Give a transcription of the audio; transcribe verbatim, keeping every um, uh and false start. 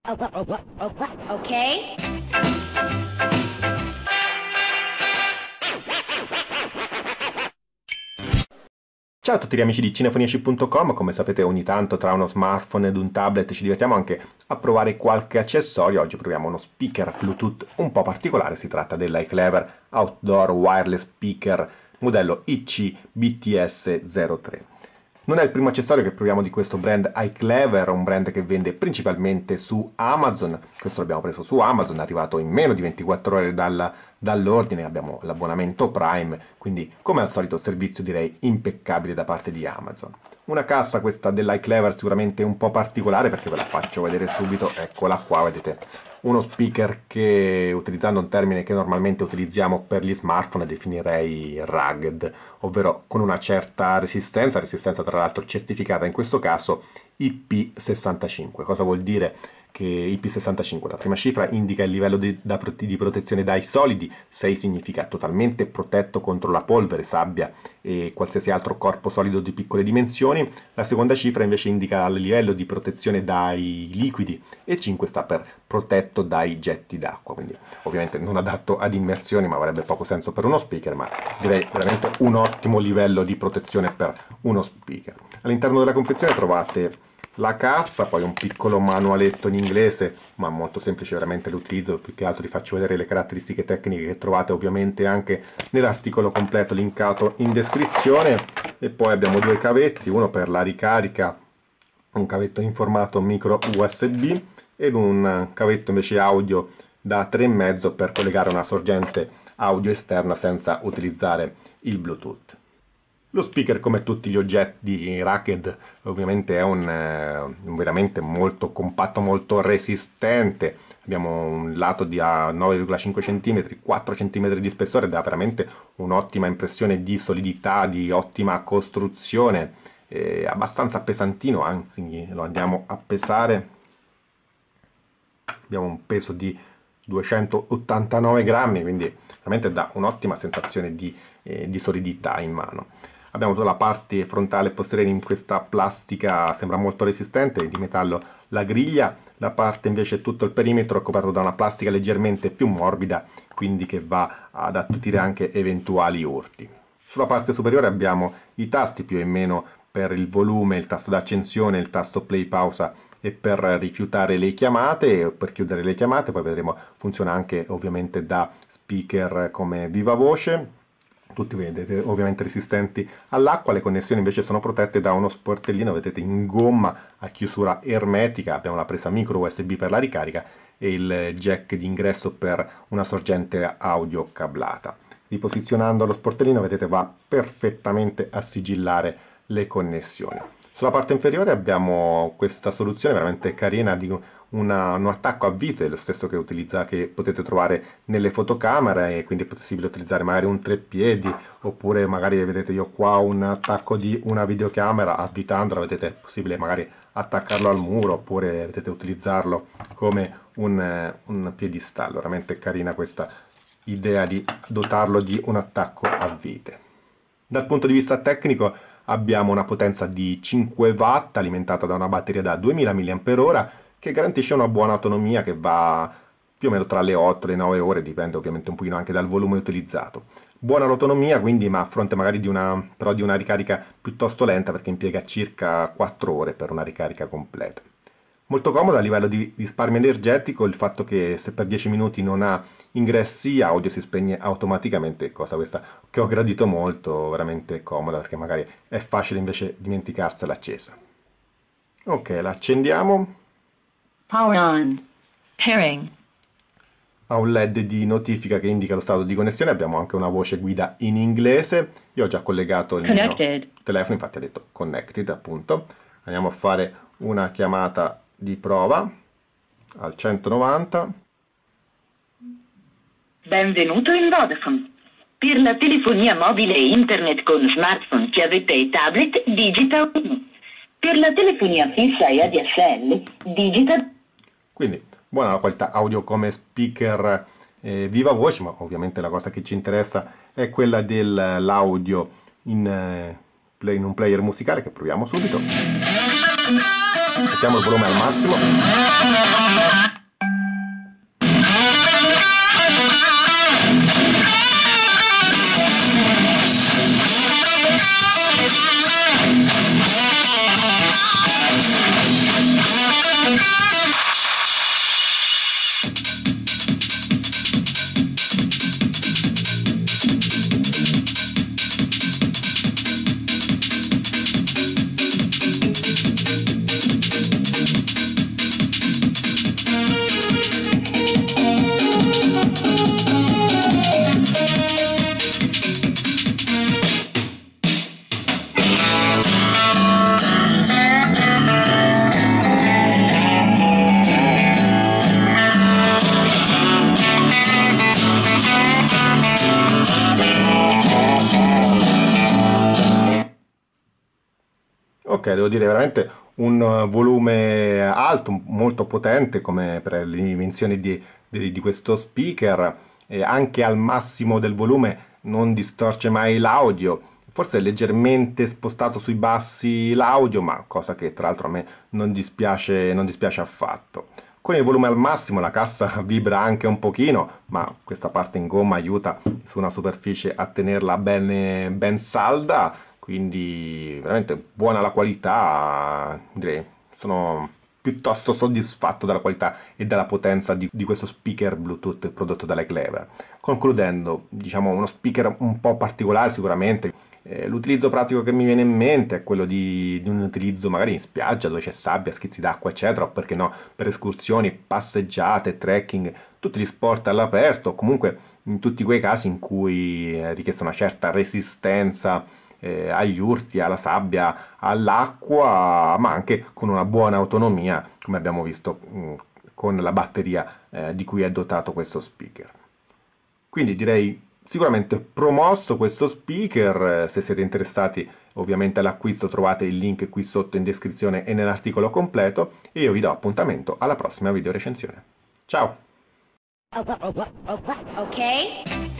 Ok? Ciao a tutti gli amici di Cinefoniaci punto com, come sapete ogni tanto tra uno smartphone ed un tablet ci divertiamo anche a provare qualche accessorio. Oggi proviamo uno speaker Bluetooth un po' particolare, si tratta dell'iClever Outdoor Wireless Speaker modello I C B T S zero tre. Non è il primo accessorio che proviamo di questo brand iClever, un brand che vende principalmente su Amazon. Questo l'abbiamo preso su Amazon, è arrivato in meno di ventiquattro ore dalla, dall'ordine, abbiamo l'abbonamento Prime, quindi come al solito servizio direi impeccabile da parte di Amazon. Una cassa questa dell'iClever sicuramente un po' particolare perché ve la faccio vedere subito, eccola qua, vedete. Uno speaker che, utilizzando un termine che normalmente utilizziamo per gli smartphone, definirei rugged, ovvero con una certa resistenza, resistenza tra l'altro certificata in questo caso I P sessantacinque. Cosa vuol dire che I P sessantacinque? La prima cifra indica il livello di, da, di protezione dai solidi, sei significa totalmente protetto contro la polvere, sabbia e qualsiasi altro corpo solido di piccole dimensioni. La seconda cifra invece indica il livello di protezione dai liquidi e cinque sta per protetto dai getti d'acqua, quindi ovviamente non adatto ad immersioni, ma avrebbe poco senso per uno speaker, ma direi veramente un ottimo livello di protezione per uno speaker. All'interno della confezione trovate la cassa, poi un piccolo manualetto in inglese, ma molto semplice veramente l'utilizzo, più che altro vi faccio vedere le caratteristiche tecniche che trovate ovviamente anche nell'articolo completo linkato in descrizione. E poi abbiamo due cavetti, uno per la ricarica, un cavetto in formato micro U S B ed un cavetto invece audio da tre virgola cinque per collegare una sorgente audio esterna senza utilizzare il Bluetooth. Lo speaker, come tutti gli oggetti rugged, ovviamente è un, eh, un veramente molto compatto, molto resistente. Abbiamo un lato di nove virgola cinque centimetri, quattro centimetri di spessore, dà veramente un'ottima impressione di solidità, di ottima costruzione, eh, abbastanza pesantino, anzi lo andiamo a pesare. Abbiamo un peso di duecentottantanove grammi, quindi veramente dà un'ottima sensazione di, eh, di solidità in mano. Abbiamo tutta la parte frontale e posteriore in questa plastica, sembra molto resistente, di metallo la griglia, la parte invece tutto il perimetro è coperto da una plastica leggermente più morbida, quindi che va ad attutire anche eventuali urti. Sulla parte superiore abbiamo i tasti più o meno per il volume, il tasto d'accensione, il tasto play pausa e per rifiutare le chiamate o per chiudere le chiamate. Poi vedremo funziona anche ovviamente da speaker come viva voce. Tutti vedete ovviamente resistenti all'acqua, le connessioni invece sono protette da uno sportellino, vedete, in gomma a chiusura ermetica. Abbiamo la presa micro U S B per la ricarica e il jack di ingresso per una sorgente audio cablata. Riposizionando lo sportellino, vedete, va perfettamente a sigillare le connessioni. Sulla parte inferiore abbiamo questa soluzione veramente carina di una, un attacco a vite, lo stesso che, utilizza, che potete trovare nelle fotocamere, e quindi è possibile utilizzare magari un treppiedi, oppure magari vedete io qua un attacco di una videocamera, avvitandola vedete è possibile magari attaccarlo al muro, oppure vedete utilizzarlo come un, un piedistallo. Veramente carina questa idea di dotarlo di un attacco a vite. Dal punto di vista tecnico abbiamo una potenza di cinque watt alimentata da una batteria da duemila milliamperi ora che garantisce una buona autonomia che va più o meno tra le otto e le nove ore, dipende ovviamente un pochino anche dal volume utilizzato. Buona autonomia quindi, ma a fronte magari di una, però di una ricarica piuttosto lenta, perché impiega circa quattro ore per una ricarica completa. Molto comodo a livello di risparmio energetico il fatto che se per dieci minuti non ha ingressi audio si spegne automaticamente, cosa questa che ho gradito molto, veramente comoda perché magari è facile invece dimenticarsela accesa. Ok, la accendiamo. Power on. Pairing. Ha un L E D di notifica che indica lo stato di connessione, abbiamo anche una voce guida in inglese. Io ho già collegato il Connected. mio telefono, infatti ha detto connected appunto. Andiamo a fare una chiamata di prova al centonovanta. Benvenuto in Vodafone. Per la telefonia mobile e internet con smartphone, chiavetta e tablet, digita uno. Per la telefonia fissa e A D S L, digita. Quindi buona la qualità audio come speaker eh, viva voce, ma ovviamente la cosa che ci interessa è quella dell'audio in, eh, play, in un player musicale che proviamo subito. Mettiamo il volume al massimo. Ok, devo dire veramente un volume alto, molto potente come per le dimensioni di, di- di questo speaker, e anche al massimo del volume non distorce mai l'audio, forse è leggermente spostato sui bassi l'audio, ma cosa che tra l'altro a me non dispiace, non dispiace affatto. Con il volume al massimo la cassa vibra anche un pochino, ma questa parte in gomma aiuta su una superficie a tenerla bene, ben salda, quindi veramente buona la qualità, direi. Sono piuttosto soddisfatto della qualità e della potenza di, di questo speaker Bluetooth prodotto dalle Clever. Concludendo, diciamo uno speaker un po' particolare sicuramente. Eh, l'utilizzo pratico che mi viene in mente è quello di, di un utilizzo magari in spiaggia dove c'è sabbia, schizzi d'acqua, eccetera, o perché no, per escursioni, passeggiate, trekking, tutti gli sport all'aperto, comunque in tutti quei casi in cui è richiesta una certa resistenza eh, agli urti, alla sabbia, all'acqua, ma anche con una buona autonomia, come abbiamo visto mh, con la batteria eh, di cui è dotato questo speaker. Quindi direi sicuramente promosso questo speaker, eh, se siete interessati ovviamente all'acquisto trovate il link qui sotto in descrizione e nell'articolo completo e io vi do appuntamento alla prossima video recensione. Ciao! Okay.